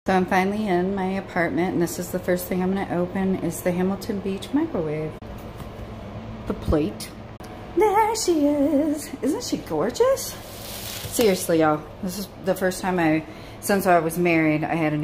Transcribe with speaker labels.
Speaker 1: So I'm finally in my apartment, and this is the first thing I'm going to open is the Hamilton Beach microwave. The plate. There she is. Isn't she gorgeous? Seriously, y'all. This is the first time since I was married, I had a new